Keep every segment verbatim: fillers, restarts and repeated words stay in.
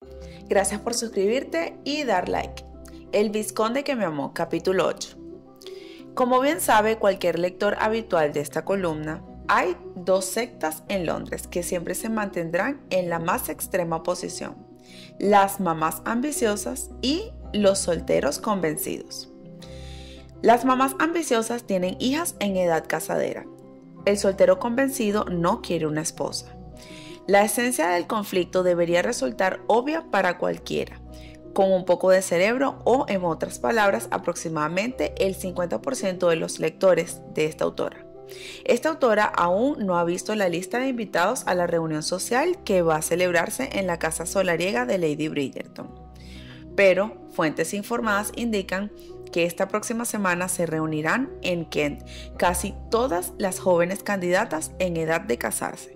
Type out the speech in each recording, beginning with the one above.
Gracias por suscribirte y dar like. El Vizconde que me amó, capítulo ocho. Como bien sabe cualquier lector habitual de esta columna, hay dos sectas en Londres que siempre se mantendrán en la más extrema posición: las mamás ambiciosas y los solteros convencidos. Las mamás ambiciosas tienen hijas en edad casadera. El soltero convencido no quiere una esposa. La esencia del conflicto debería resultar obvia para cualquiera, con un poco de cerebro o, en otras palabras, aproximadamente el cincuenta por ciento de los lectores de esta autora. Esta autora aún no ha visto la lista de invitados a la reunión social que va a celebrarse en la casa solariega de Lady Bridgerton. Pero fuentes informadas indican que esta próxima semana se reunirán en Kent casi todas las jóvenes candidatas en edad de casarse.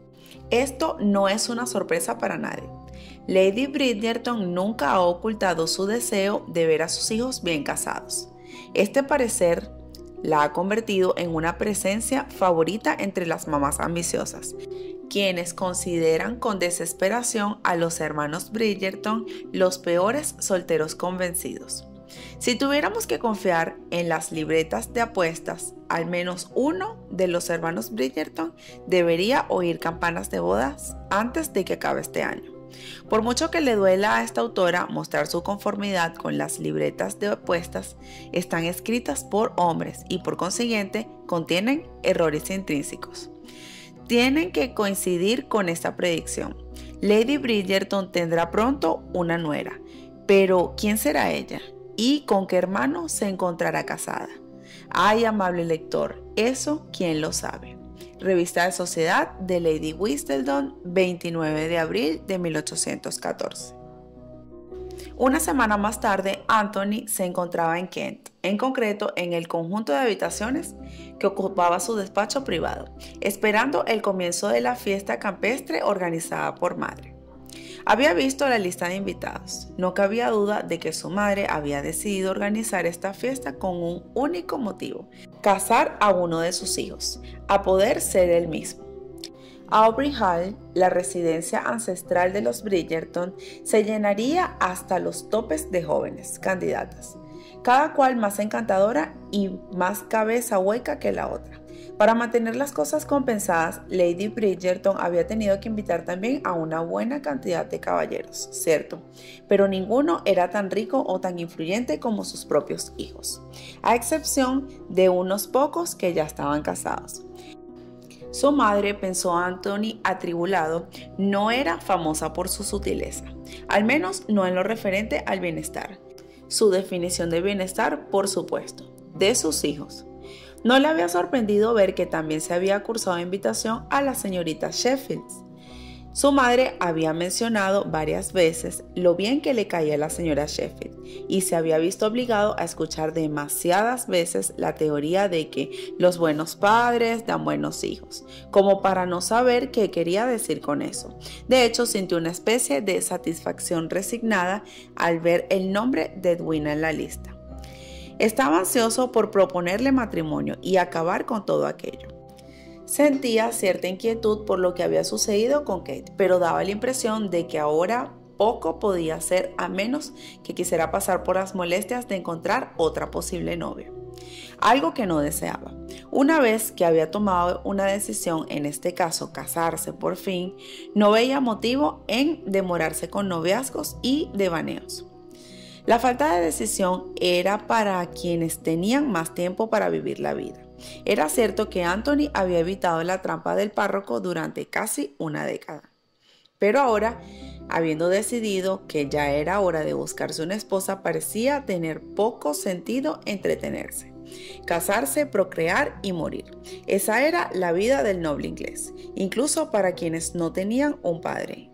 Esto no es una sorpresa para nadie. Lady Bridgerton nunca ha ocultado su deseo de ver a sus hijos bien casados. Este parecer la ha convertido en una presencia favorita entre las mamás ambiciosas, quienes consideran con desesperación a los hermanos Bridgerton los peores solteros convencidos. Si tuviéramos que confiar en las libretas de apuestas, al menos uno de los hermanos Bridgerton debería oír campanas de bodas antes de que acabe este año. Por mucho que le duela a esta autora mostrar su conformidad con las libretas de apuestas, están escritas por hombres y por consiguiente contienen errores intrínsecos. Tienen que coincidir con esta predicción. Lady Bridgerton tendrá pronto una nuera, pero ¿quién será ella? ¿Y con qué hermano se encontrará casada? Ay, amable lector, eso quién lo sabe. Revista de Sociedad de Lady Whistledown, veintinueve de abril de mil ochocientos catorce. Una semana más tarde, Anthony se encontraba en Kent, en concreto en el conjunto de habitaciones que ocupaba su despacho privado, esperando el comienzo de la fiesta campestre organizada por madre. Había visto la lista de invitados. No cabía duda de que su madre había decidido organizar esta fiesta con un único motivo: casar a uno de sus hijos, a poder ser él mismo. Aubrey Hall, la residencia ancestral de los Bridgerton, se llenaría hasta los topes de jóvenes candidatas, cada cual más encantadora y más cabeza hueca que la otra. Para mantener las cosas compensadas, Lady Bridgerton había tenido que invitar también a una buena cantidad de caballeros, cierto, pero ninguno era tan rico o tan influyente como sus propios hijos, a excepción de unos pocos que ya estaban casados. Su madre, pensó Anthony atribulado, no era famosa por su sutileza, al menos no en lo referente al bienestar. Su definición de bienestar, por supuesto, de sus hijos. No le había sorprendido ver que también se había cursado invitación a la señorita Sheffield. Su madre había mencionado varias veces lo bien que le caía a la señora Sheffield y se había visto obligado a escuchar demasiadas veces la teoría de que los buenos padres dan buenos hijos, como para no saber qué quería decir con eso. De hecho, sintió una especie de satisfacción resignada al ver el nombre de Edwina en la lista. Estaba ansioso por proponerle matrimonio y acabar con todo aquello. Sentía cierta inquietud por lo que había sucedido con Kate, pero daba la impresión de que ahora poco podía hacer a menos que quisiera pasar por las molestias de encontrar otra posible novia. Algo que no deseaba. Una vez que había tomado una decisión, en este caso casarse por fin, no veía motivo en demorarse con noviazgos y devaneos. La falta de decisión era para quienes tenían más tiempo para vivir la vida. Era cierto que Anthony había evitado la trampa del párroco durante casi una década. Pero ahora, habiendo decidido que ya era hora de buscarse una esposa, parecía tener poco sentido entretenerse. Casarse, procrear y morir. Esa era la vida del noble inglés, incluso para quienes no tenían un padre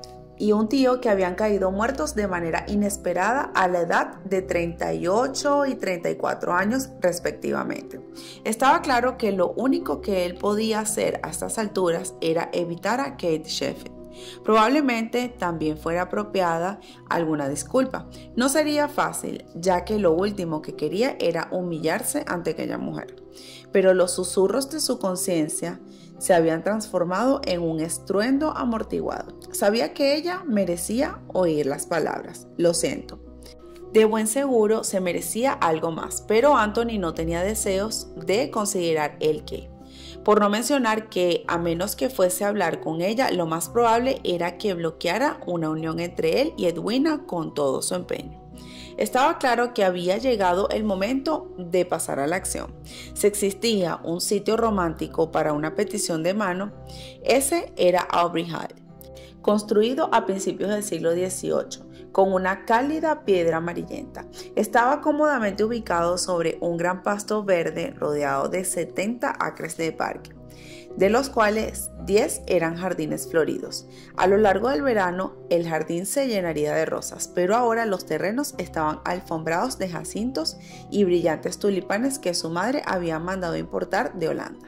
y un tío que habían caído muertos de manera inesperada a la edad de treinta y ocho y treinta y cuatro años respectivamente. Estaba claro que lo único que él podía hacer a estas alturas era evitar a Kate Sheffield. Probablemente también fuera apropiada alguna disculpa. No sería fácil, ya que lo último que quería era humillarse ante aquella mujer. Pero los susurros de su conciencia se habían transformado en un estruendo amortiguado. Sabía que ella merecía oír las palabras: lo siento. De buen seguro se merecía algo más, pero Anthony no tenía deseos de considerar el qué. Por no mencionar que, a menos que fuese a hablar con ella, lo más probable era que bloqueara una unión entre él y Edwina con todo su empeño. Estaba claro que había llegado el momento de pasar a la acción. Si existía un sitio romántico para una petición de mano, ese era Aubrey Hall, construido a principios del siglo dieciocho, con una cálida piedra amarillenta. Estaba cómodamente ubicado sobre un gran pasto verde rodeado de setenta acres de parque, de los cuales diez eran jardines floridos. A lo largo del verano, el jardín se llenaría de rosas, pero ahora los terrenos estaban alfombrados de jacintos y brillantes tulipanes que su madre había mandado importar de Holanda.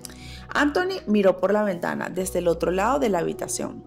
Anthony miró por la ventana desde el otro lado de la habitación.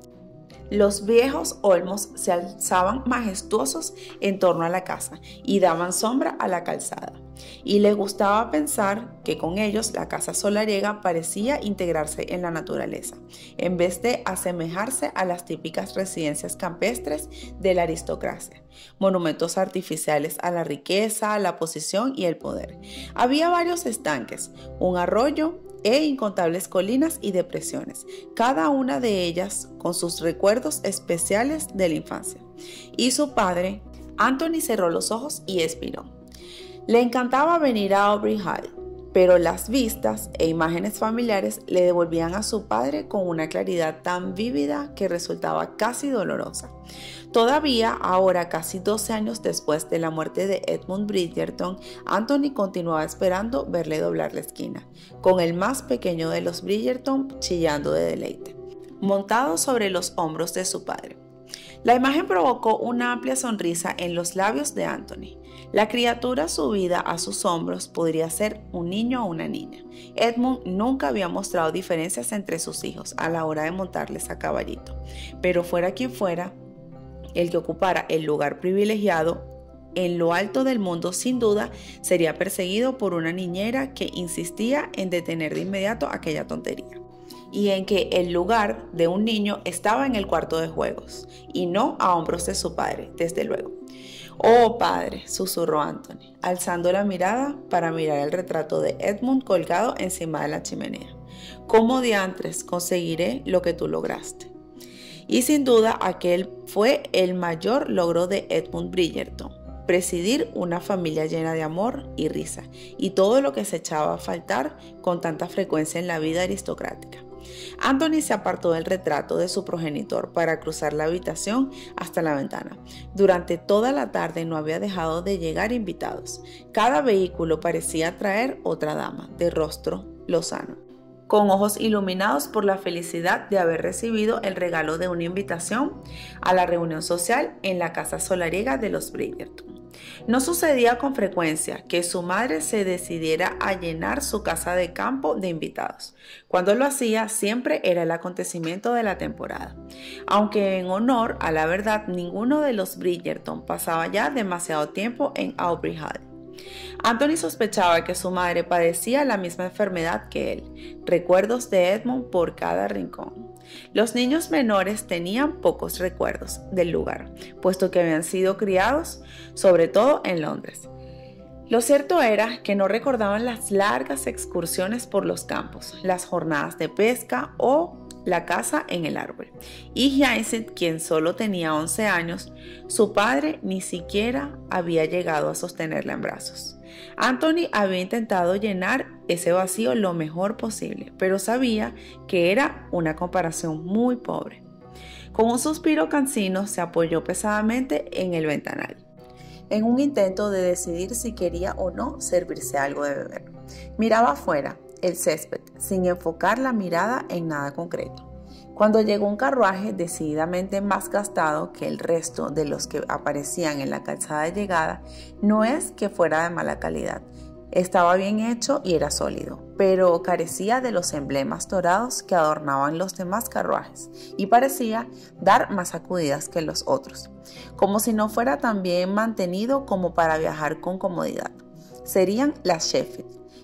Los viejos olmos se alzaban majestuosos en torno a la casa y daban sombra a la calzada, y le gustaba pensar que con ellos la casa solariega parecía integrarse en la naturaleza, en vez de asemejarse a las típicas residencias campestres de la aristocracia, monumentos artificiales a la riqueza, la posición y el poder. Había varios estanques, un arroyo e incontables colinas y depresiones, cada una de ellas con sus recuerdos especiales de la infancia. Y su padre, Anthony, cerró los ojos y expiró. Le encantaba venir a Aubrey Hall, pero las vistas e imágenes familiares le devolvían a su padre con una claridad tan vívida que resultaba casi dolorosa. Todavía, ahora casi doce años después de la muerte de Edmund Bridgerton, Anthony continuaba esperando verle doblar la esquina, con el más pequeño de los Bridgerton chillando de deleite, montado sobre los hombros de su padre. La imagen provocó una amplia sonrisa en los labios de Anthony. La criatura subida a sus hombros podría ser un niño o una niña. Edmund nunca había mostrado diferencias entre sus hijos a la hora de montarles a caballito, pero fuera quien fuera, el que ocupara el lugar privilegiado en lo alto del mundo sin duda sería perseguido por una niñera que insistía en detener de inmediato aquella tontería, y en que el lugar de un niño estaba en el cuarto de juegos y no a hombros de su padre, desde luego. «Oh, padre», susurró Anthony, alzando la mirada para mirar el retrato de Edmund colgado encima de la chimenea. «¿Cómo diantres conseguiré lo que tú lograste?» Y sin duda aquel fue el mayor logro de Edmund Bridgerton: presidir una familia llena de amor y risa, y todo lo que se echaba a faltar con tanta frecuencia en la vida aristocrática. Anthony se apartó del retrato de su progenitor para cruzar la habitación hasta la ventana. Durante toda la tarde no había dejado de llegar invitados. Cada vehículo parecía traer otra dama, de rostro lozano, con ojos iluminados por la felicidad de haber recibido el regalo de una invitación a la reunión social en la casa solariega de los Bridgerton. No sucedía con frecuencia que su madre se decidiera a llenar su casa de campo de invitados. Cuando lo hacía, siempre era el acontecimiento de la temporada. Aunque en honor a la verdad, ninguno de los Bridgerton pasaba ya demasiado tiempo en Aubrey Hall. Anthony sospechaba que su madre padecía la misma enfermedad que él. Recuerdos de Edmund por cada rincón. Los niños menores tenían pocos recuerdos del lugar, puesto que habían sido criados sobre todo en Londres. Lo cierto era que no recordaban las largas excursiones por los campos, las jornadas de pesca o la caza en el árbol. Y Hyacinth, quien solo tenía once años, su padre ni siquiera había llegado a sostenerla en brazos. Anthony había intentado llenar ese vacío lo mejor posible, pero sabía que era una comparación muy pobre. Con un suspiro cansino se apoyó pesadamente en el ventanal, en un intento de decidir si quería o no servirse algo de beber. Miraba afuera el césped, sin enfocar la mirada en nada concreto. Cuando llegó un carruaje decididamente más gastado que el resto de los que aparecían en la calzada de llegada, no es que fuera de mala calidad. Estaba bien hecho y era sólido, pero carecía de los emblemas dorados que adornaban los demás carruajes y parecía dar más sacudidas que los otros, como si no fuera tan bien mantenido como para viajar con comodidad. Serían las Sheffield,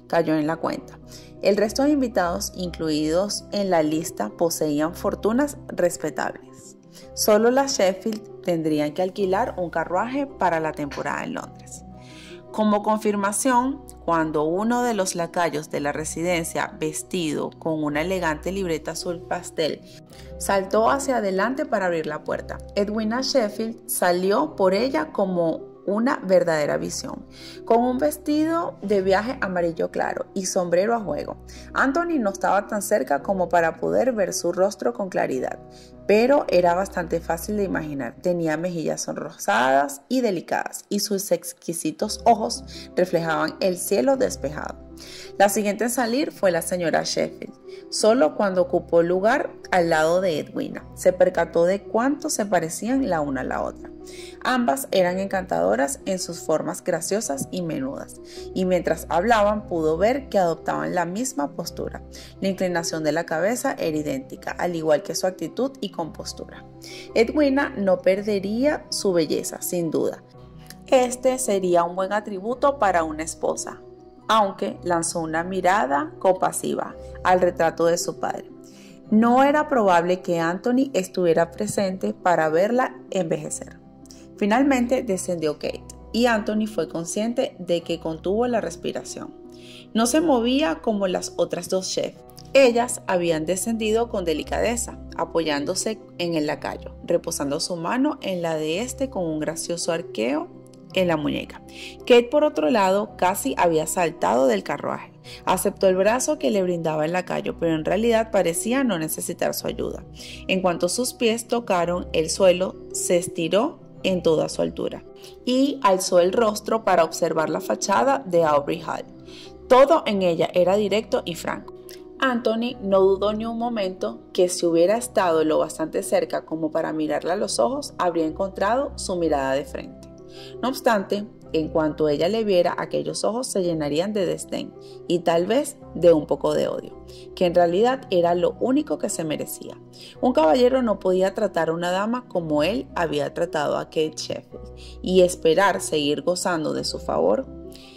cayó en la cuenta. El resto de invitados incluidos en la lista poseían fortunas respetables. Solo las Sheffield tendrían que alquilar un carruaje para la temporada en Londres. Como confirmación, cuando uno de los lacayos de la residencia, vestido con una elegante libreta azul pastel, saltó hacia adelante para abrir la puerta, Edwina Sheffield salió por ella como una verdadera visión, con un vestido de viaje amarillo claro y sombrero a juego. Anthony no estaba tan cerca como para poder ver su rostro con claridad, pero era bastante fácil de imaginar. Tenía mejillas sonrosadas y delicadas, y sus exquisitos ojos reflejaban el cielo despejado. La siguiente en salir fue la señora Sheffield. Solo cuando ocupó lugar al lado de Edwina, se percató de cuánto se parecían la una a la otra. Ambas eran encantadoras en sus formas graciosas y menudas, y mientras hablaban pudo ver que adoptaban la misma postura. La inclinación de la cabeza era idéntica, al igual que su actitud y compostura. Edwina no perdería su belleza, sin duda. Este sería un buen atributo para una esposa, aunque lanzó una mirada compasiva al retrato de su padre. No era probable que Anthony estuviera presente para verla envejecer. Finalmente descendió Kate y Anthony fue consciente de que contuvo la respiración. No se movía como las otras dos chefs. Ellas habían descendido con delicadeza, apoyándose en el lacayo, reposando su mano en la de este con un gracioso arqueo en la muñeca. Kate, por otro lado, casi había saltado del carruaje. Aceptó el brazo que le brindaba el lacayo, pero en realidad parecía no necesitar su ayuda. En cuanto sus pies tocaron el suelo, se estiró en toda su altura y alzó el rostro para observar la fachada de Aubrey Hall. Todo en ella era directo y franco. Anthony no dudó ni un momento que si hubiera estado lo bastante cerca como para mirarla a los ojos, habría encontrado su mirada de frente. No obstante, en cuanto ella le viera, aquellos ojos se llenarían de desdén y tal vez de un poco de odio, que en realidad era lo único que se merecía. Un caballero no podía tratar a una dama como él había tratado a Kate Sheffield y esperar seguir gozando de su favor.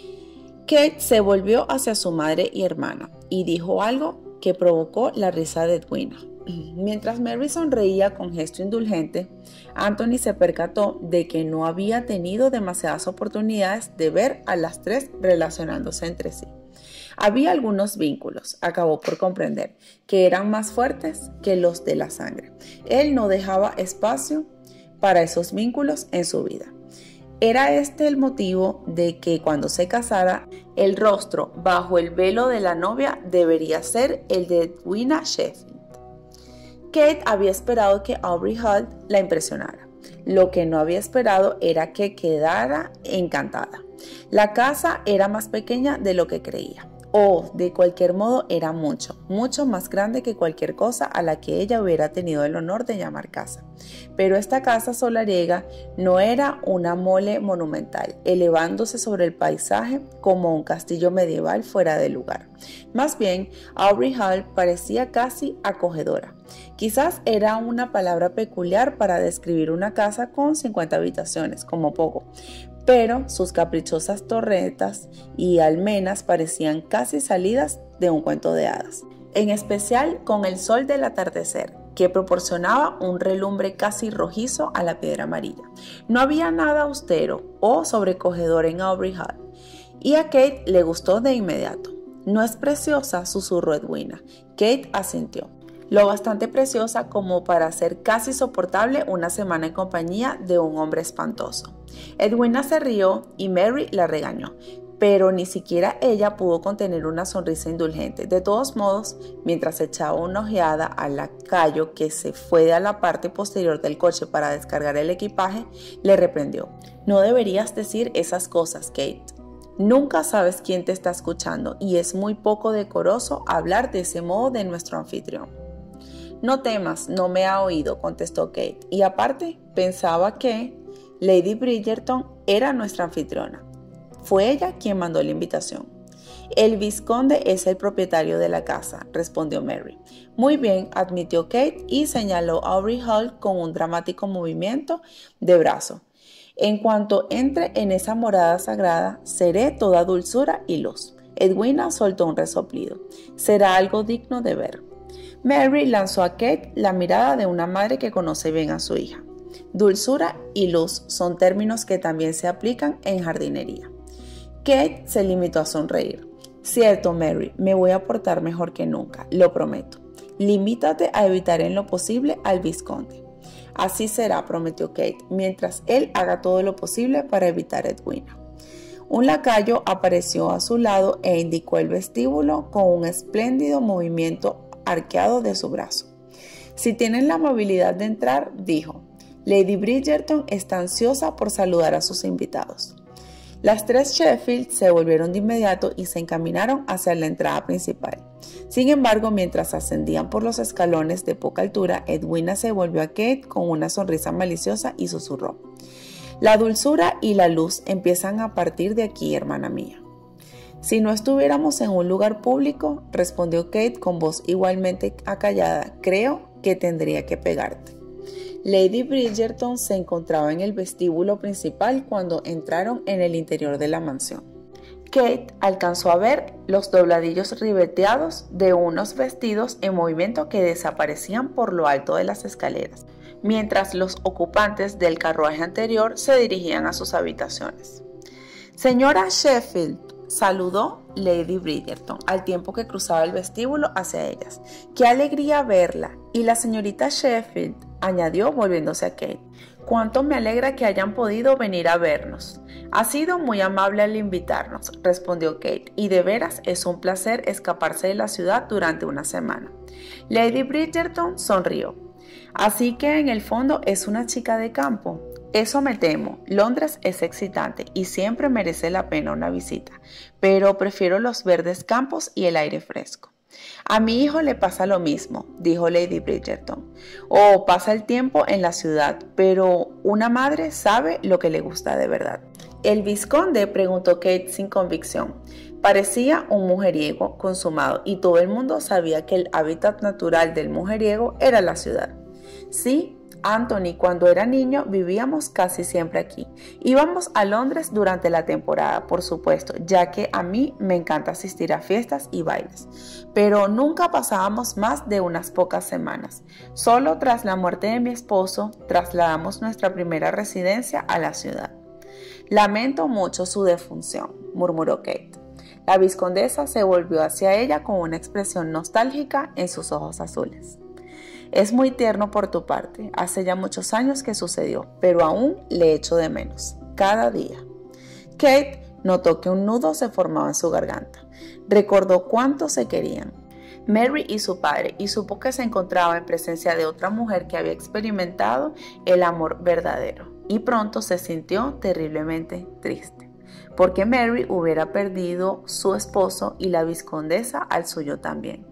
Kate se volvió hacia su madre y hermana y dijo algo que provocó la risa de Edwina. Mientras Mary sonreía con gesto indulgente, Anthony se percató de que no había tenido demasiadas oportunidades de ver a las tres relacionándose entre sí. Había algunos vínculos, acabó por comprender, que eran más fuertes que los de la sangre. Él no dejaba espacio para esos vínculos en su vida. Era este el motivo de que cuando se casara, el rostro bajo el velo de la novia debería ser el de Edwina Sheffield. Kate había esperado que Aubrey Hall la impresionara. Lo que no había esperado era que quedara encantada. La casa era más pequeña de lo que creía. O, de cualquier modo, era mucho, mucho más grande que cualquier cosa a la que ella hubiera tenido el honor de llamar casa. Pero esta casa solariega no era una mole monumental, elevándose sobre el paisaje como un castillo medieval fuera de lugar. Más bien, Aubrey Hall parecía casi acogedora. Quizás era una palabra peculiar para describir una casa con cincuenta habitaciones, como poco, pero sus caprichosas torretas y almenas parecían casi salidas de un cuento de hadas, en especial con el sol del atardecer, que proporcionaba un relumbre casi rojizo a la piedra amarilla. No había nada austero o sobrecogedor en Aubrey Hall, y a Kate le gustó de inmediato. «¿No es preciosa?», susurró Edwina. Kate asintió. Lo bastante preciosa como para hacer casi soportable una semana en compañía de un hombre espantoso. Edwina se rió y Mary la regañó, pero ni siquiera ella pudo contener una sonrisa indulgente. De todos modos, mientras echaba una ojeada al lacayo que se fue a la parte posterior del coche para descargar el equipaje, le reprendió. «No deberías decir esas cosas, Kate. Nunca sabes quién te está escuchando y es muy poco decoroso hablar de ese modo de nuestro anfitrión». «No temas, no me ha oído», contestó Kate, y aparte pensaba que Lady Bridgerton era nuestra anfitriona. Fue ella quien mandó la invitación. «El vizconde es el propietario de la casa», respondió Mary. «Muy bien», admitió Kate y señaló a Aubrey Hall con un dramático movimiento de brazo. «En cuanto entre en esa morada sagrada, seré toda dulzura y luz». Edwina soltó un resoplido. Será algo digno de ver. Mary lanzó a Kate la mirada de una madre que conoce bien a su hija. Dulzura y luz son términos que también se aplican en jardinería. Kate se limitó a sonreír. Cierto, Mary, me voy a portar mejor que nunca, lo prometo. Limítate a evitar en lo posible al vizconde. Así será, prometió Kate, mientras él haga todo lo posible para evitar a Edwina. Un lacayo apareció a su lado e indicó el vestíbulo con un espléndido movimiento arqueado de su brazo. Si tienen la amabilidad de entrar, dijo. Lady Bridgerton está ansiosa por saludar a sus invitados. Las tres Sheffield se volvieron de inmediato y se encaminaron hacia la entrada principal. Sin embargo, mientras ascendían por los escalones de poca altura, Edwina se volvió a Kate con una sonrisa maliciosa y susurró. La dulzura y la luz empiezan a partir de aquí, hermana mía. Si no estuviéramos en un lugar público, respondió Kate con voz igualmente acallada, creo que tendría que pegarte. Lady Bridgerton se encontraba en el vestíbulo principal cuando entraron en el interior de la mansión. Kate alcanzó a ver los dobladillos ribeteados de unos vestidos en movimiento que desaparecían por lo alto de las escaleras, mientras los ocupantes del carruaje anterior se dirigían a sus habitaciones. Señora Sheffield, saludó Lady Bridgerton al tiempo que cruzaba el vestíbulo hacia ellas. ¡Qué alegría verla! Y la señorita Sheffield, añadió volviéndose a Kate. Cuánto me alegra que hayan podido venir a vernos. Ha sido muy amable al invitarnos, respondió Kate, y de veras es un placer escaparse de la ciudad durante una semana. Lady Bridgerton sonrió. Así que en el fondo es una chica de campo. Eso me temo. Londres es excitante y siempre merece la pena una visita, pero prefiero los verdes campos y el aire fresco. A mi hijo le pasa lo mismo, dijo Lady Bridgerton. Oh, pasa el tiempo en la ciudad, pero una madre sabe lo que le gusta de verdad. ¿El vizconde?, preguntó Kate sin convicción. Parecía un mujeriego consumado y todo el mundo sabía que el hábitat natural del mujeriego era la ciudad. Sí, Anthony, cuando era niño vivíamos casi siempre aquí. Íbamos a Londres durante la temporada, por supuesto, ya que a mí me encanta asistir a fiestas y bailes, pero nunca pasábamos más de unas pocas semanas. Solo tras la muerte de mi esposo trasladamos nuestra primera residencia a la ciudad. Lamento mucho su defunción, murmuró Kate. La vizcondesa se volvió hacia ella con una expresión nostálgica en sus ojos azules. Es muy tierno por tu parte, hace ya muchos años que sucedió, pero aún le echo de menos, cada día. Kate notó que un nudo se formaba en su garganta. Recordó cuánto se querían. Mary y su padre, y supo que se encontraba en presencia de otra mujer que había experimentado el amor verdadero, y pronto se sintió terriblemente triste, porque Mary hubiera perdido su esposo y la vizcondesa al suyo también.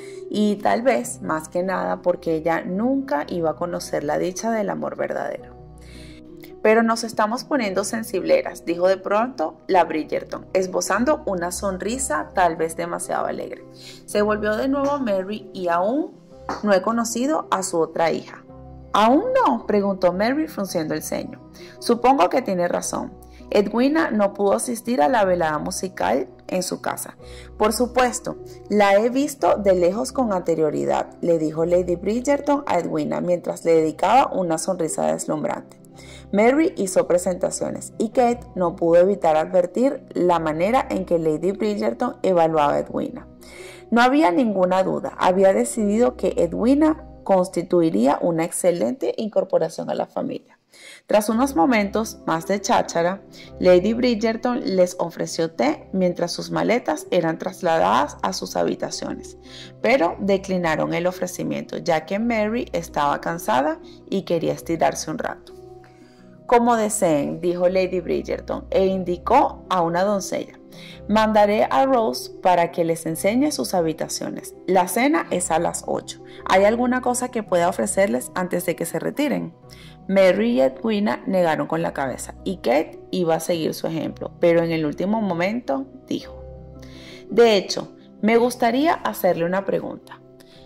Y tal vez, más que nada, porque ella nunca iba a conocer la dicha del amor verdadero. Pero nos estamos poniendo sensibleras, dijo de pronto la Bridgerton, esbozando una sonrisa tal vez demasiado alegre. Se volvió de nuevo a Mary y aún no he conocido a su otra hija. ¿Aún no?, preguntó Mary frunciendo el ceño. Supongo que tiene razón. Edwina no pudo asistir a la velada musical en su casa. Por supuesto, la he visto de lejos con anterioridad, le dijo Lady Bridgerton a Edwina mientras le dedicaba una sonrisa deslumbrante. Mary hizo presentaciones y Kate no pudo evitar advertir la manera en que Lady Bridgerton evaluaba a Edwina. No había ninguna duda, había decidido que Edwina constituiría una excelente incorporación a la familia. Tras unos momentos más de cháchara, Lady Bridgerton les ofreció té mientras sus maletas eran trasladadas a sus habitaciones, pero declinaron el ofrecimiento ya que Mary estaba cansada y quería estirarse un rato. Como deseen, dijo Lady Bridgerton e indicó a una doncella. Mandaré a Rose para que les enseñe sus habitaciones. La cena es a las ocho. ¿Hay alguna cosa que pueda ofrecerles antes de que se retiren? Mary y Edwina negaron con la cabeza y Kate iba a seguir su ejemplo, pero en el último momento dijo: de hecho, me gustaría hacerle una pregunta.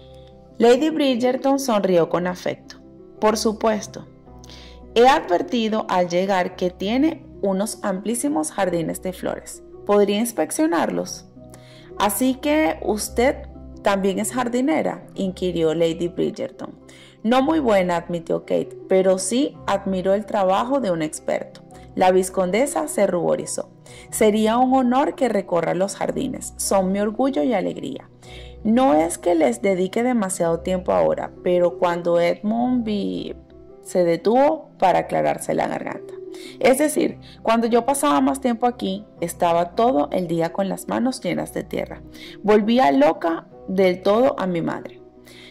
Lady Bridgerton sonrió con afecto. Por supuesto. He advertido al llegar que tiene unos amplísimos jardines de flores. ¿Podría inspeccionarlos? Así que usted también es jardinera, inquirió Lady Bridgerton. No muy buena, admitió Kate, pero sí admiró el trabajo de un experto. La vizcondesa se ruborizó. Sería un honor que recorra los jardines. Son mi orgullo y alegría. No es que les dedique demasiado tiempo ahora, pero cuando Edmund B. se detuvo para aclararse la garganta. Es decir, cuando yo pasaba más tiempo aquí, estaba todo el día con las manos llenas de tierra. Volvía loca del todo a mi madre.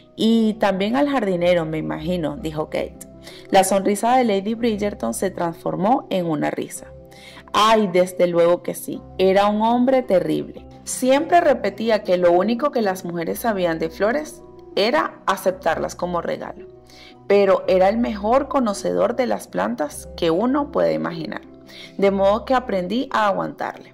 Y también al jardinero, me imagino, dijo Kate. La sonrisa de Lady Bridgerton se transformó en una risa. Ay, desde luego que sí, era un hombre terrible. Siempre repetía que lo único que las mujeres sabían de flores era aceptarlas como regalo. Pero era el mejor conocedor de las plantas que uno puede imaginar. De modo que aprendí a aguantarle.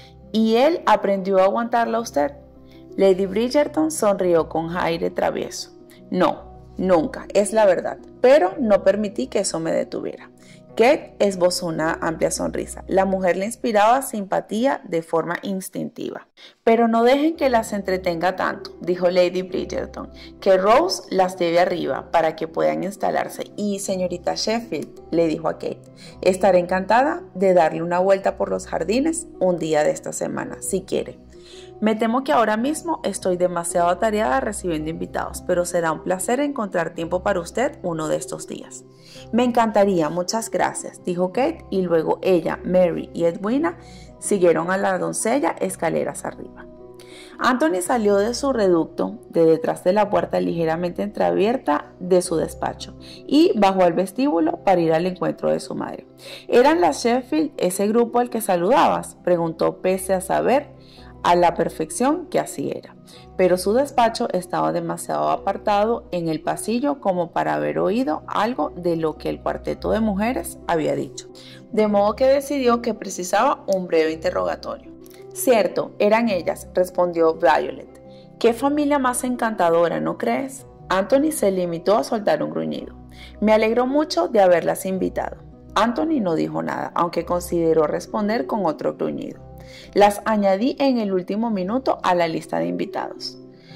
¿Y él aprendió a aguantarla a usted? Lady Bridgerton sonrió con aire travieso. No, nunca, es la verdad, pero no permití que eso me detuviera. Kate esbozó una amplia sonrisa. La mujer le inspiraba simpatía de forma instintiva. Pero no dejen que las entretenga tanto, dijo Lady Bridgerton, que Rose las lleve arriba para que puedan instalarse. Y señorita Sheffield, le dijo a Kate, estaré encantada de darle una vuelta por los jardines un día de esta semana, si quiere. Me temo que ahora mismo estoy demasiado atareada recibiendo invitados, pero será un placer encontrar tiempo para usted uno de estos días. Me encantaría, muchas gracias, dijo Kate, y luego ella, Mary y Edwina siguieron a la doncella escaleras arriba. Anthony salió de su reducto, de detrás de la puerta ligeramente entreabierta de su despacho, y bajó al vestíbulo para ir al encuentro de su madre. ¿Eran las Sheffield ese grupo al que saludabas?, preguntó pese a saber a la perfección que así era, pero su despacho estaba demasiado apartado en el pasillo como para haber oído algo de lo que el cuarteto de mujeres había dicho, de modo que decidió que precisaba un breve interrogatorio. Cierto, eran ellas, respondió Violet. Qué familia más encantadora, ¿no crees? Anthony se limitó a soltar un gruñido. Me alegró mucho de haberlas invitado. Anthony no dijo nada, aunque consideró responder con otro gruñido. Las añadí en el último minuto a la lista de invitados.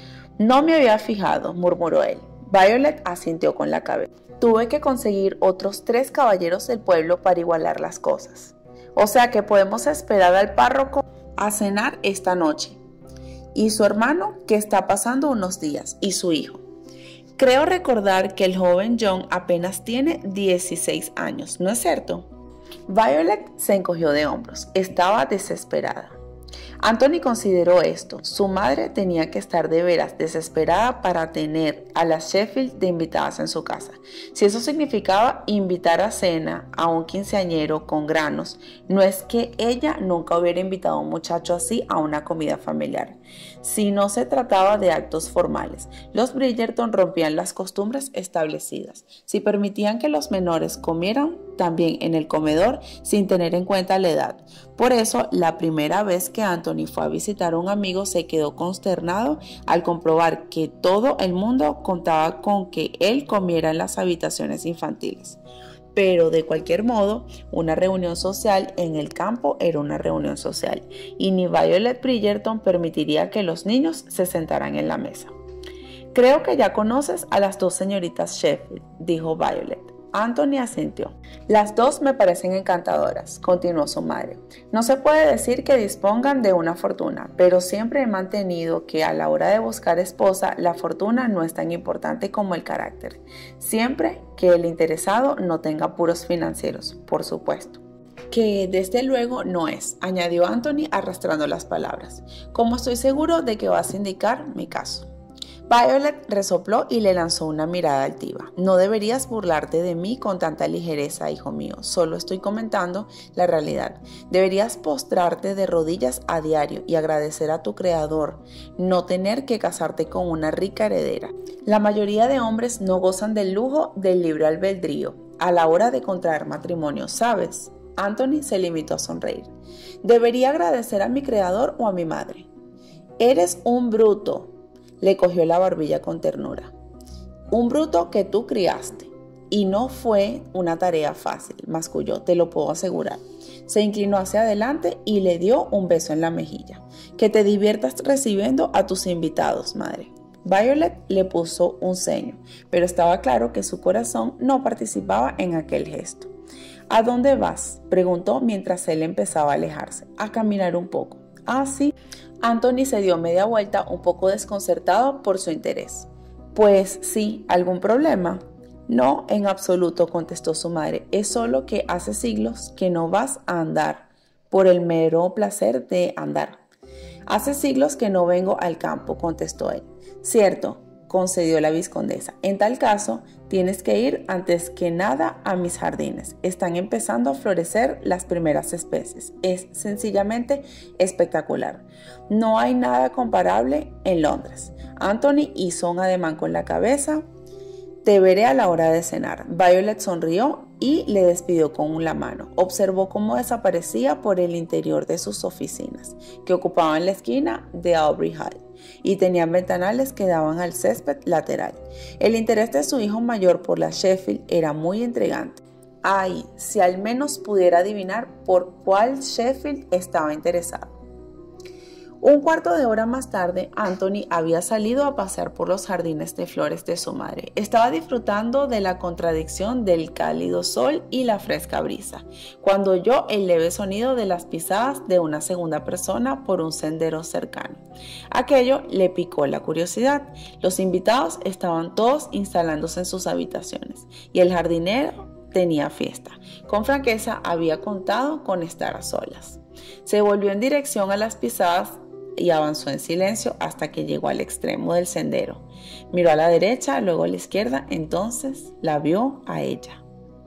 No me había fijado, murmuró él. Violet asintió con la cabeza. Tuve que conseguir otros tres caballeros del pueblo para igualar las cosas. O sea que podemos esperar al párroco a cenar esta noche. Y su hermano, que está pasando unos días, y su hijo. Creo recordar que el joven John apenas tiene dieciséis años, ¿no es cierto? Violet se encogió de hombros. Estaba desesperada. Anthony consideró esto. Su madre tenía que estar de veras desesperada para tener a las Sheffield de invitadas en su casa. Si eso significaba invitar a cena a un quinceañero con granos, no es que ella nunca hubiera invitado a un muchacho así a una comida familiar. Si no se trataba de actos formales, los Bridgerton rompían las costumbres establecidas. Si permitían que los menores comieran también en el comedor sin tener en cuenta la edad. Por eso, la primera vez que Anthony fue a visitar a un amigo se quedó consternado al comprobar que todo el mundo contaba con que él comiera en las habitaciones infantiles. Pero de cualquier modo, una reunión social en el campo era una reunión social, y ni Violet Bridgerton permitiría que los niños se sentaran en la mesa. Creo que ya conoces a las dos señoritas Sheffield, dijo Violet. Anthony asintió. Las dos me parecen encantadoras, continuó su madre. No se puede decir que dispongan de una fortuna, pero siempre he mantenido que a la hora de buscar esposa, la fortuna no es tan importante como el carácter. Siempre que el interesado no tenga apuros financieros, por supuesto. Que desde luego no es, añadió Anthony arrastrando las palabras, como estoy seguro de que vas a indicar mi caso. Violet resopló y le lanzó una mirada altiva. No deberías burlarte de mí con tanta ligereza, hijo mío. Solo estoy comentando la realidad. Deberías postrarte de rodillas a diario y agradecer a tu creador no tener que casarte con una rica heredera. La mayoría de hombres no gozan del lujo del libre albedrío a la hora de contraer matrimonio, ¿sabes? Anthony se limitó a sonreír. Debería agradecer a mi creador o a mi madre. Eres un bruto. Le cogió la barbilla con ternura. Un bruto que tú criaste. Y no fue una tarea fácil, masculló, te lo puedo asegurar. Se inclinó hacia adelante y le dio un beso en la mejilla. Que te diviertas recibiendo a tus invitados, madre. Violet le puso un ceño, pero estaba claro que su corazón no participaba en aquel gesto. ¿A dónde vas?, preguntó mientras él empezaba a alejarse. A caminar un poco. Ah, sí. Anthony se dio media vuelta, un poco desconcertado por su interés. Pues sí, ¿algún problema? No, en absoluto, contestó su madre. Es solo que hace siglos que no vas a andar, por el mero placer de andar. Hace siglos que no vengo al campo, contestó él. Cierto, concedió la vizcondesa. En tal caso, tienes que ir antes que nada a mis jardines. Están empezando a florecer las primeras especies. Es sencillamente espectacular. No hay nada comparable en Londres. Anthony hizo un ademán con la cabeza. Te veré a la hora de cenar. Violet sonrió y le despidió con la mano. Observó cómo desaparecía por el interior de sus oficinas, que ocupaban la esquina de Aubrey Hall y tenían ventanales que daban al césped lateral. El interés de su hijo mayor por la Sheffield era muy intrigante. Ay, si al menos pudiera adivinar por cuál Sheffield estaba interesado. Un cuarto de hora más tarde, Anthony había salido a pasear por los jardines de flores de su madre. Estaba disfrutando de la contradicción del cálido sol y la fresca brisa, cuando oyó el leve sonido de las pisadas de una segunda persona por un sendero cercano. Aquello le picó la curiosidad. Los invitados estaban todos instalándose en sus habitaciones y el jardinero tenía fiesta. Con franqueza había contado con estar a solas. Se volvió en dirección a las pisadas y avanzó en silencio hasta que llegó al extremo del sendero. Miró a la derecha, luego a la izquierda, entonces la vio a ella.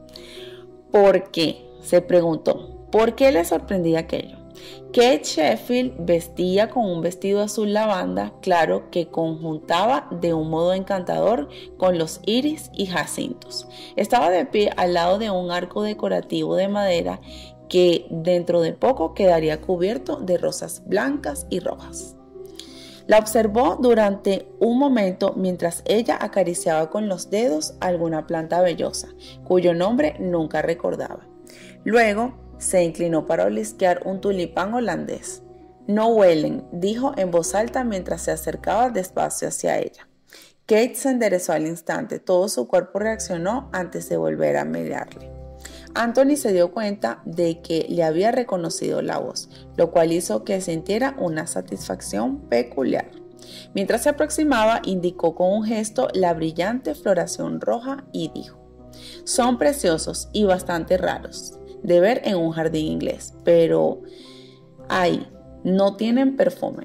¿Por qué?, se preguntó. ¿Por qué le sorprendía aquello? Kate Sheffield vestía con un vestido azul lavanda claro que conjuntaba de un modo encantador con los iris y jacintos. Estaba de pie al lado de un arco decorativo de madera que dentro de poco quedaría cubierto de rosas blancas y rojas. La observó durante un momento mientras ella acariciaba con los dedos alguna planta vellosa, cuyo nombre nunca recordaba. Luego se inclinó para olisquear un tulipán holandés. No huelen, dijo en voz alta mientras se acercaba despacio hacia ella. Kate se enderezó al instante, todo su cuerpo reaccionó antes de volver a mirarle. Anthony se dio cuenta de que le había reconocido la voz, lo cual hizo que sintiera una satisfacción peculiar. Mientras se aproximaba, indicó con un gesto la brillante floración roja y dijo: «Son preciosos y bastante raros de ver en un jardín inglés, pero ay, no tienen perfume».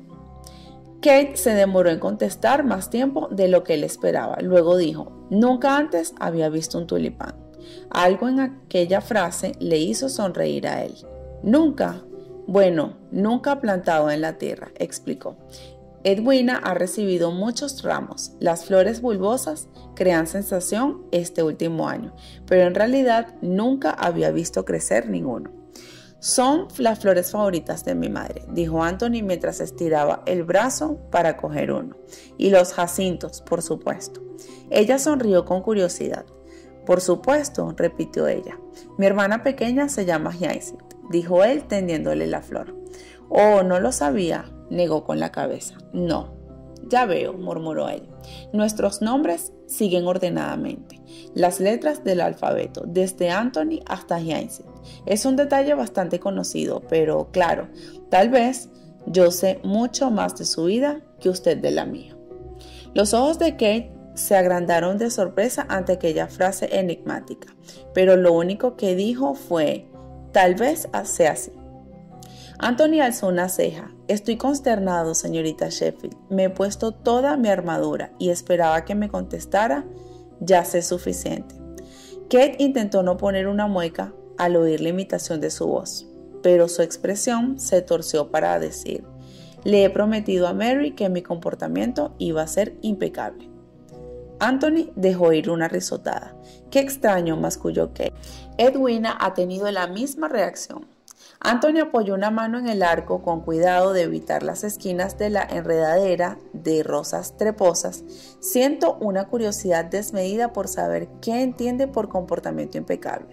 Kate se demoró en contestar más tiempo de lo que él esperaba. Luego dijo: «Nunca antes había visto un tulipán». Algo en aquella frase le hizo sonreír a él. «¿Nunca?» «Bueno, nunca plantado en la tierra», explicó. «Edwina ha recibido muchos ramos. Las flores bulbosas crean sensación este último año, pero en realidad nunca había visto crecer ninguno». «Son las flores favoritas de mi madre», dijo Anthony mientras estiraba el brazo para coger uno. «Y los jacintos, por supuesto». Ella sonrió con curiosidad. «Por supuesto», repitió ella. «Mi hermana pequeña se llama Hyacinth», dijo él tendiéndole la flor. «Oh, no lo sabía», negó con la cabeza. «No». «Ya veo», murmuró él. «Nuestros nombres siguen ordenadamente, las letras del alfabeto, desde Anthony hasta Hyacinth. Es un detalle bastante conocido, pero claro, tal vez yo sé mucho más de su vida que usted de la mía». Los ojos de Kate se agrandaron de sorpresa ante aquella frase enigmática, pero lo único que dijo fue: «Tal vez sea así». Anthony alzó una ceja. «Estoy consternado, señorita Sheffield. Me he puesto toda mi armadura y esperaba que me contestara: ya sé suficiente». Kate intentó no poner una mueca al oír la imitación de su voz, pero su expresión se torció para decir: «Le he prometido a Mary que mi comportamiento iba a ser impecable». Anthony dejó ir una risotada. «Qué extraño», masculló Kate. «Edwina ha tenido la misma reacción». Anthony apoyó una mano en el arco con cuidado de evitar las esquinas de la enredadera de rosas treposas. «Siento una curiosidad desmedida por saber qué entiende por comportamiento impecable.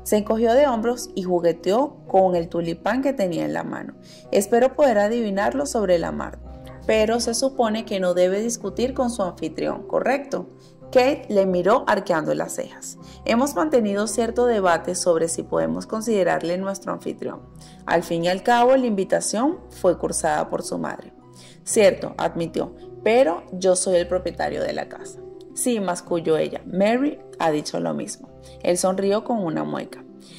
Se encogió de hombros y jugueteó con el tulipán que tenía en la mano. Espero poder adivinarlo sobre la marcha, pero se supone que no debe discutir con su anfitrión, ¿correcto? Kate le miró arqueando las cejas. Hemos mantenido cierto debate sobre si podemos considerarle nuestro anfitrión. Al fin y al cabo, la invitación fue cursada por su madre. Cierto, admitió, pero yo soy el propietario de la casa. Sí, masculló ella. Mary ha dicho lo mismo. Él sonrió con una mueca.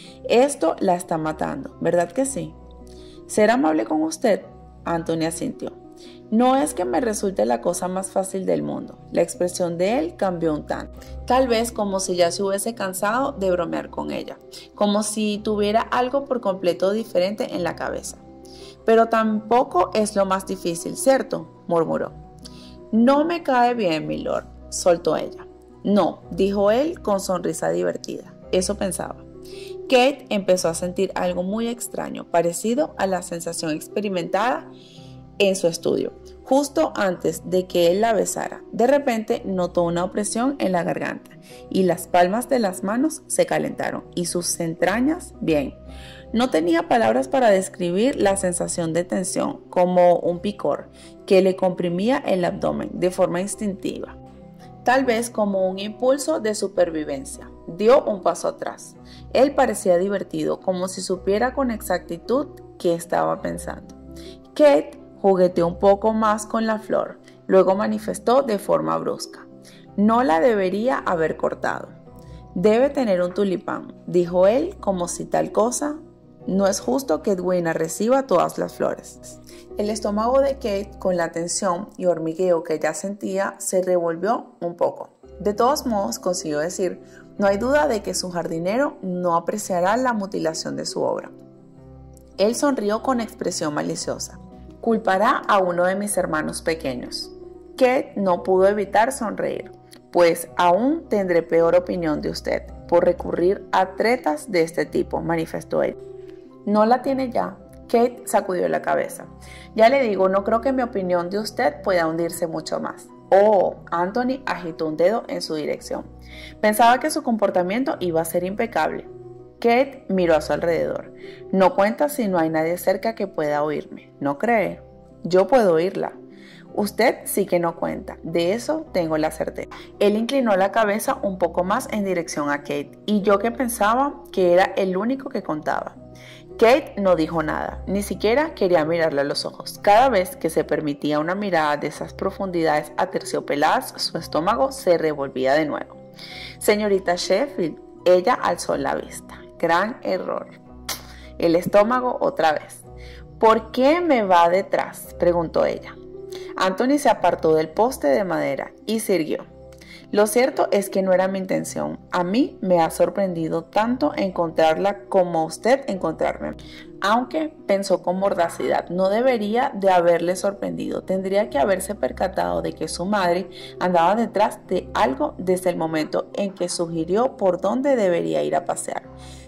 Esto la está matando, ¿verdad que sí? ¿Ser amable con usted? Anthony asintió. No es que me resulte la cosa más fácil del mundo. La expresión de él cambió un tanto. Tal vez como si ya se hubiese cansado de bromear con ella. Como si tuviera algo por completo diferente en la cabeza. Pero tampoco es lo más difícil, ¿cierto? Murmuró. No me cae bien, milord, soltó ella. No, dijo él con sonrisa divertida. Eso pensaba. Kate empezó a sentir algo muy extraño, parecido a la sensación experimentada en su estudio, justo antes de que él la besara. De repente notó una opresión en la garganta y las palmas de las manos se calentaron y sus entrañas, bien. No tenía palabras para describir la sensación de tensión, como un picor que le comprimía el abdomen de forma instintiva. Tal vez como un impulso de supervivencia. Dio un paso atrás. Él parecía divertido, como si supiera con exactitud qué estaba pensando. Kate jugueteó un poco más con la flor, luego manifestó de forma brusca. No la debería haber cortado. Debe tener un tulipán, dijo él como si tal cosa. No es justo que Edwina reciba todas las flores. El estómago de Kate, con la tensión y hormigueo que ya sentía, se revolvió un poco. De todos modos, consiguió decir, no hay duda de que su jardinero no apreciará la mutilación de su obra. Él sonrió con expresión maliciosa. Culpará a uno de mis hermanos pequeños. Kate no pudo evitar sonreír, pues aún tendré peor opinión de usted por recurrir a tretas de este tipo, manifestó él. ¿No la tiene ya? Kate sacudió la cabeza. Ya le digo, no creo que mi opinión de usted pueda hundirse mucho más. Oh, Anthony agitó un dedo en su dirección. Pensaba que su comportamiento iba a ser impecable. Kate miró a su alrededor. No cuenta si no hay nadie cerca que pueda oírme. ¿No cree? Yo puedo oírla. Usted sí que no cuenta, de eso tengo la certeza. Él inclinó la cabeza un poco más en dirección a Kate, y yo que pensaba que era el único que contaba. Kate no dijo nada, ni siquiera quería mirarle a los ojos. Cada vez que se permitía una mirada de esas profundidades aterciopeladas, su estómago se revolvía de nuevo. Señorita Sheffield, ella alzó la vista. Gran error. El estómago otra vez. ¿Por qué me va detrás?, preguntó ella. Anthony se apartó del poste de madera y siguió. Lo cierto es que no era mi intención. A mí me ha sorprendido tanto encontrarla como usted encontrarme. Aunque, pensó con mordacidad, no debería de haberle sorprendido. Tendría que haberse percatado de que su madre andaba detrás de algo desde el momento en que sugirió por dónde debería ir a pasear.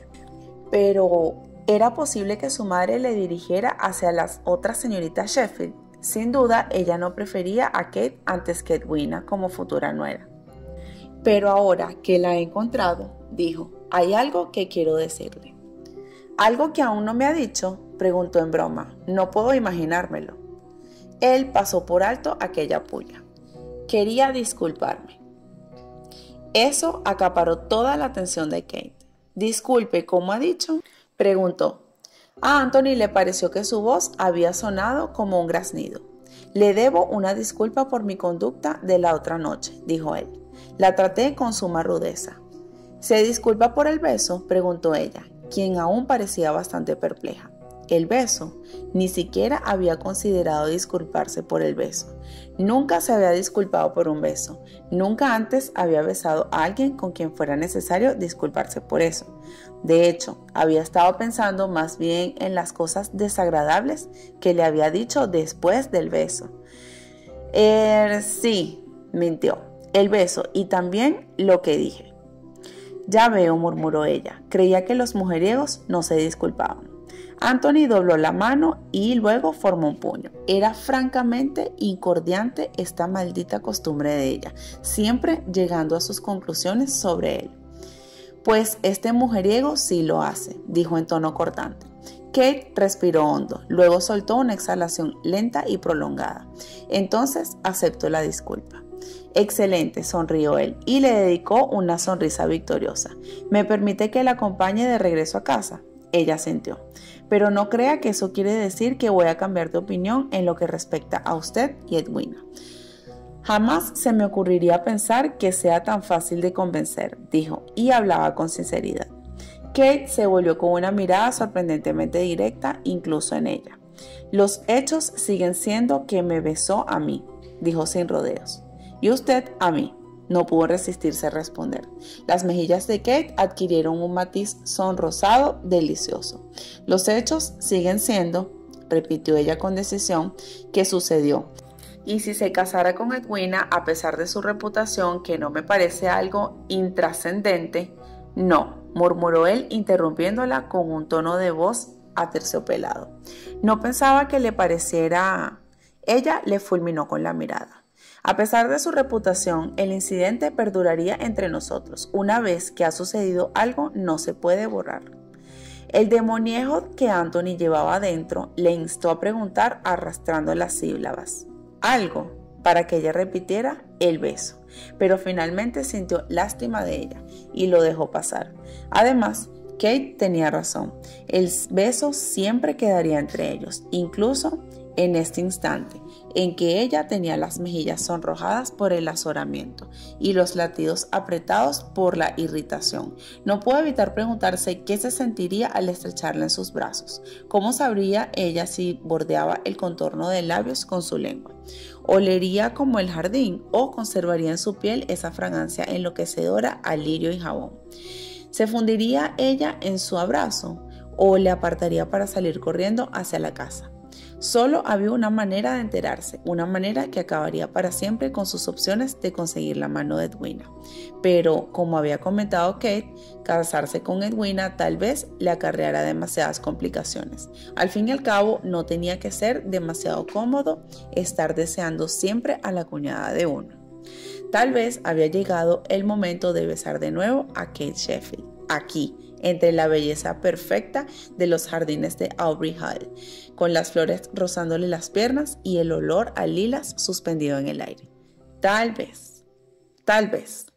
Pero, ¿era posible que su madre le dirigiera hacia las otras señoritas Sheffield? Sin duda, ella no prefería a Kate antes que Edwina como futura nuera. Pero ahora que la he encontrado, dijo, hay algo que quiero decirle. ¿Algo que aún no me ha dicho?, preguntó en broma. No puedo imaginármelo. Él pasó por alto aquella puya. Quería disculparme. Eso acaparó toda la atención de Kate. Disculpe, ¿cómo ha dicho?, preguntó. A Anthony le pareció que su voz había sonado como un graznido. Le debo una disculpa por mi conducta de la otra noche, dijo él. La traté con suma rudeza. ¿Se disculpa por el beso?, preguntó ella, quien aún parecía bastante perpleja. El beso. Ni siquiera había considerado disculparse por el beso. Nunca se había disculpado por un beso. Nunca antes había besado a alguien con quien fuera necesario disculparse por eso. De hecho, había estado pensando más bien en las cosas desagradables que le había dicho después del beso. Er, sí, mintió. El beso y también lo que dije. Ya veo, murmuró ella. Creía que los mujeriegos no se disculpaban. Anthony dobló la mano y luego formó un puño. Era francamente incordiante esta maldita costumbre de ella, siempre llegando a sus conclusiones sobre él. Pues este mujeriego sí lo hace, dijo en tono cortante. Kate respiró hondo, luego soltó una exhalación lenta y prolongada. Entonces aceptó la disculpa. Excelente, sonrió él y le dedicó una sonrisa victoriosa. ¿Me permite que la acompañe de regreso a casa? Ella asintió. Pero no crea que eso quiere decir que voy a cambiar de opinión en lo que respecta a usted y Edwina. Jamás se me ocurriría pensar que sea tan fácil de convencer, dijo, y hablaba con sinceridad. Kate se volvió con una mirada sorprendentemente directa, incluso en ella. Los hechos siguen siendo que me besó a mí, dijo sin rodeos. Y usted a mí. No pudo resistirse a responder. Las mejillas de Kate adquirieron un matiz sonrosado delicioso. Los hechos siguen siendo, repitió ella con decisión, que sucedió. Y si se casara con Edwina, a pesar de su reputación, que no me parece algo intrascendente, no, murmuró él interrumpiéndola con un tono de voz aterciopelado. No pensaba que le pareciera... Ella le fulminó con la mirada. A pesar de su reputación, el incidente perduraría entre nosotros. Una vez que ha sucedido algo, no se puede borrar. El demoniejo que Anthony llevaba adentro le instó a preguntar arrastrando las sílabas. Algo para que ella repitiera el beso, pero finalmente sintió lástima de ella y lo dejó pasar. Además, Kate tenía razón. El beso siempre quedaría entre ellos, incluso en este instante en que ella tenía las mejillas sonrojadas por el azoramiento y los latidos apretados por la irritación. No pudo evitar preguntarse qué se sentiría al estrecharla en sus brazos. ¿Cómo sabría ella si bordeaba el contorno de labios con su lengua? ¿Olería como el jardín o conservaría en su piel esa fragancia enloquecedora a lirio y jabón? ¿Se fundiría ella en su abrazo o le apartaría para salir corriendo hacia la casa? Solo había una manera de enterarse, una manera que acabaría para siempre con sus opciones de conseguir la mano de Edwina. Pero, como había comentado Kate, casarse con Edwina tal vez le acarreara demasiadas complicaciones. Al fin y al cabo, no tenía que ser demasiado cómodo estar deseando siempre a la cuñada de uno. Tal vez había llegado el momento de besar de nuevo a Kate Sheffield, aquí, entre la belleza perfecta de los jardines de Aubrey Hall, con las flores rozándole las piernas y el olor a lilas suspendido en el aire. Tal vez, tal vez.